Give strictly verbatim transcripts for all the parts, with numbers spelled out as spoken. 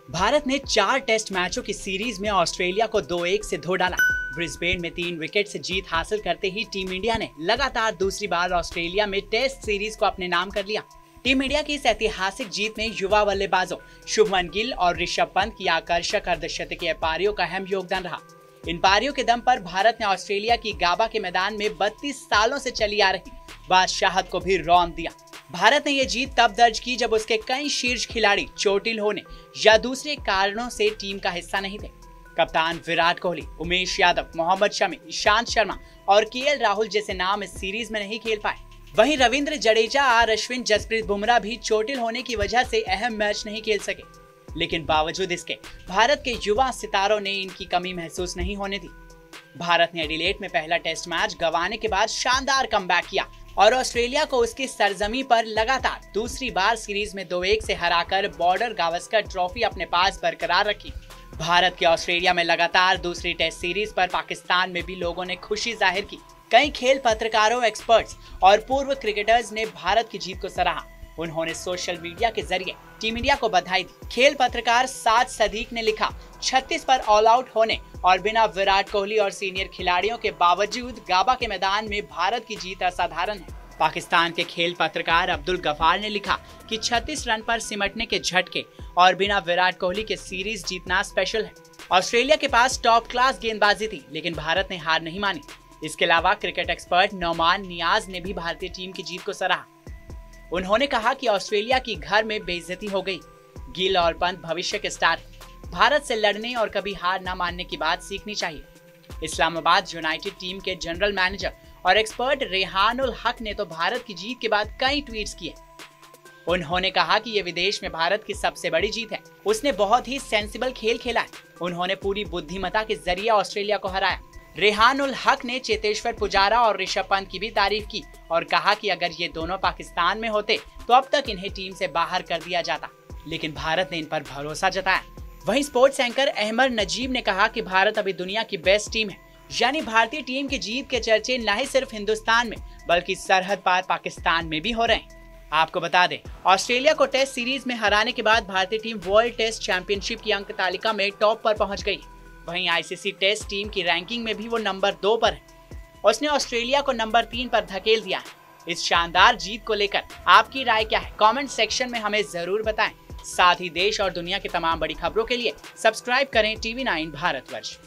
भारत ने चार टेस्ट मैचों की सीरीज में ऑस्ट्रेलिया को दो एक से धो डाला। ब्रिस्बेन में तीन विकेट से जीत हासिल करते ही टीम इंडिया ने लगातार दूसरी बार ऑस्ट्रेलिया में टेस्ट सीरीज को अपने नाम कर लिया। टीम इंडिया की इस ऐतिहासिक जीत में युवा बल्लेबाजों शुभमन गिल और ऋषभ पंत की आकर्षक अर्धशतकीय पारियों का अहम योगदान रहा। इन पारियों के दम पर भारत ने ऑस्ट्रेलिया की गाबा के मैदान में बत्तीस सालों से चली आ रही बादशाहत को भी रौंद दिया। भारत ने यह जीत तब दर्ज की जब उसके कई शीर्ष खिलाड़ी चोटिल होने या दूसरे कारणों से टीम का हिस्सा नहीं थे। कप्तान विराट कोहली, उमेश यादव, मोहम्मद शमी, ईशांत शर्मा और केएल राहुल जैसे नाम इस सीरीज में नहीं खेल पाए। वहीं रविंद्र जडेजा, आर अश्विन, जसप्रीत बुमराह भी चोटिल होने की वजह से अहम मैच नहीं खेल सके। लेकिन बावजूद इसके भारत के युवा सितारों ने इनकी कमी महसूस नहीं होने दी। भारत ने एडिलेड में पहला टेस्ट मैच गंवाने के बाद शानदार कमबैक किया और ऑस्ट्रेलिया को उसकी सरजमी पर लगातार दूसरी बार सीरीज में दो एक से हराकर बॉर्डर गावस्कर ट्रॉफी अपने पास बरकरार रखी। भारत के ऑस्ट्रेलिया में लगातार दूसरी टेस्ट सीरीज पर पाकिस्तान में भी लोगों ने खुशी जाहिर की। कई खेल पत्रकारों, एक्सपर्ट्स और पूर्व क्रिकेटर्स ने भारत की जीत को सराहा। उन्होंने सोशल मीडिया के जरिए टीम इंडिया को बधाई दी। खेल पत्रकार साद सदीक ने लिखा, छत्तीस पर ऑल आउट होने और बिना विराट कोहली और सीनियर खिलाड़ियों के बावजूद गाबा के मैदान में भारत की जीत असाधारण है। पाकिस्तान के खेल पत्रकार अब्दुल गफार ने लिखा कि छत्तीस रन पर सिमटने के झटके और बिना विराट कोहली के सीरीज जीतना स्पेशल है। ऑस्ट्रेलिया के पास टॉप क्लास गेंदबाजी थी, लेकिन भारत ने हार नहीं मानी। इसके अलावा क्रिकेट एक्सपर्ट नौमान नियाज ने भी भारतीय टीम की जीत को सराहा। उन्होंने कहा कि ऑस्ट्रेलिया की घर में बेइज्जती हो गई। गिल और पंत भविष्य के स्टार, भारत से लड़ने और कभी हार न मानने की बात सीखनी चाहिए। इस्लामाबाद यूनाइटेड टीम के जनरल मैनेजर और एक्सपर्ट रेहान उल हक ने तो भारत की जीत के बाद कई ट्वीट्स किए। उन्होंने कहा कि ये विदेश में भारत की सबसे बड़ी जीत है। उसने बहुत ही सेंसिबल खेल खेला है। उन्होंने पूरी बुद्धिमत्ता के जरिए ऑस्ट्रेलिया को हराया। रेहान उल हक ने चेतेश्वर पुजारा और ऋषभ पंत की भी तारीफ की और कहा कि अगर ये दोनों पाकिस्तान में होते तो अब तक इन्हें टीम से बाहर कर दिया जाता, लेकिन भारत ने इन पर भरोसा जताया। वहीं स्पोर्ट्स एंकर अहमद नजीब ने कहा कि भारत अभी दुनिया की बेस्ट टीम है। यानी भारतीय टीम की जीत के चर्चे न ही सिर्फ हिंदुस्तान में बल्कि सरहद पार पाकिस्तान में भी हो रहे हैं। आपको बता दें, ऑस्ट्रेलिया को टेस्ट सीरीज में हराने के बाद भारतीय टीम वर्ल्ड टेस्ट चैंपियनशिप की अंक तालिका में टॉप पर पहुंच गई। वहीं आईसीसी टेस्ट टीम की रैंकिंग में भी वो नंबर दो पर है। उसने ऑस्ट्रेलिया को नंबर तीन पर धकेल दिया है। इस शानदार जीत को लेकर आपकी राय क्या है? कमेंट सेक्शन में हमें जरूर बताएं। साथ ही देश और दुनिया की तमाम बड़ी खबरों के लिए सब्सक्राइब करें टीवी नाइन भारतवर्ष।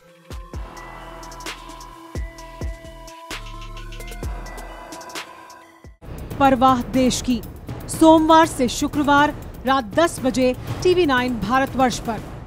परवाह देश की, सोमवार से शुक्रवार रात दस बजे टीवी नाइन भारतवर्ष पर।